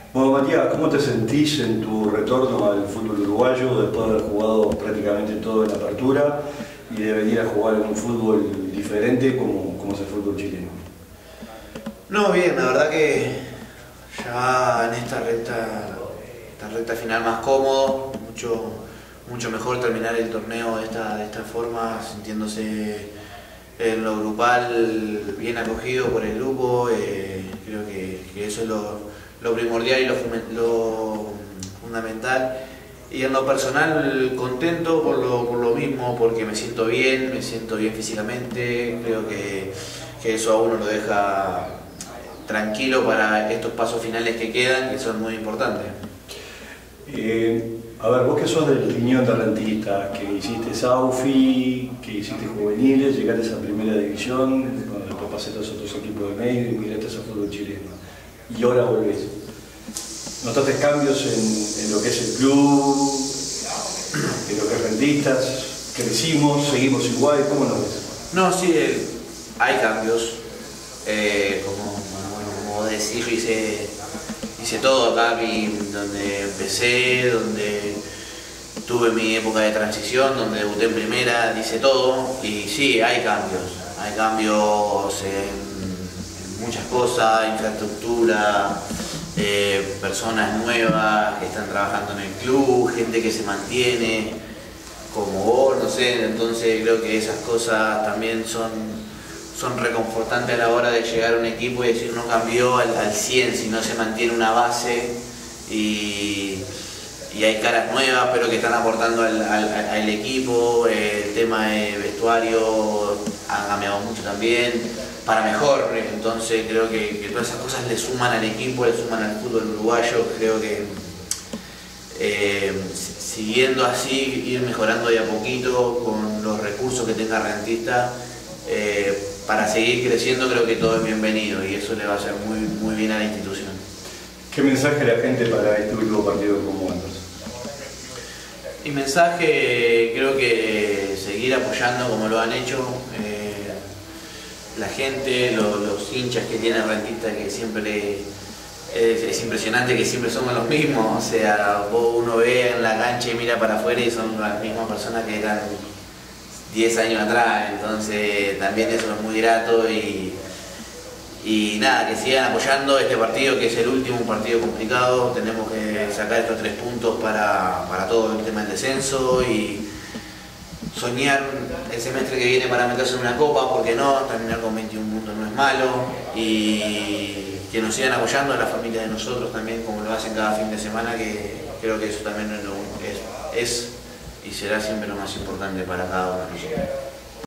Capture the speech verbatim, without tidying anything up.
Bueno, Matías, ¿cómo te sentís en tu retorno al fútbol uruguayo después de haber jugado prácticamente todo en la apertura y de venir a jugar en un fútbol diferente como, como es el fútbol chileno? No, bien, la verdad que ya en esta recta, esta recta final más cómodo, mucho, mucho mejor terminar el torneo de esta, de esta forma, sintiéndose en lo grupal bien acogido por el grupo. Eh, creo que, que eso es lo, lo primordial y lo, lo fundamental. Y en lo personal contento por lo, por lo mismo, porque me siento bien, me siento bien físicamente. Creo que, que eso a uno lo deja tranquilo para estos pasos finales que quedan, que son muy importantes. Eh, a ver, vos que sos del riñón de rentistas, que hiciste Saufi, que hiciste juveniles, llegaste a primera división, bueno, después pasé a los otros equipos de medio y migraste a fútbol chileno. Y ahora volvés. ¿Notaste cambios en, en lo que es el club, en lo que es rentistas? ¿Crecimos? ¿Seguimos igual? ¿Cómo nos ves? No, sí, eh, hay cambios. Eh, como, bueno, como decir, yo hice, hice todo acá, mi, donde empecé, donde tuve mi época de transición, donde debuté en primera, hice todo. Y sí, hay cambios. Hay cambios en, en muchas cosas, infraestructura. Eh, personas nuevas que están trabajando en el club, gente que se mantiene como vos, no sé, entonces creo que esas cosas también son, son reconfortantes a la hora de llegar a un equipo y decir no cambió al, al cien, sino se mantiene una base y, y hay caras nuevas pero que están aportando al, al, al equipo. El tema de vestuario ha cambiado mucho también, para mejor, entonces creo que, que todas esas cosas le suman al equipo, le suman al fútbol uruguayo. Creo que eh, siguiendo así, ir mejorando de a poquito con los recursos que tenga Rentista, eh, para seguir creciendo, creo que todo es bienvenido y eso le va a hacer muy, muy bien a la institución. ¿Qué mensaje la gente para este último partido como Wanderers? Mi mensaje, creo que seguir apoyando como lo han hecho. Eh, la gente, los, los hinchas que tienen Rentista, que siempre es, es impresionante que siempre somos los mismos. O sea, vos uno ve en la cancha y mira para afuera y son las mismas personas que eran diez años atrás, entonces también eso es muy grato. Y, y nada, que sigan apoyando este partido, que es el último, un partido complicado. Tenemos que sacar estos tres puntos para, para todo el tema del descenso y soñar el semestre que viene para meterse en una copa, porque no, terminar con veintiún puntos no es malo, y que nos sigan apoyando a la familia de nosotros también, como lo hacen cada fin de semana, que creo que eso también es, lo, es, es y será siempre lo más importante para cada uno de nosotros.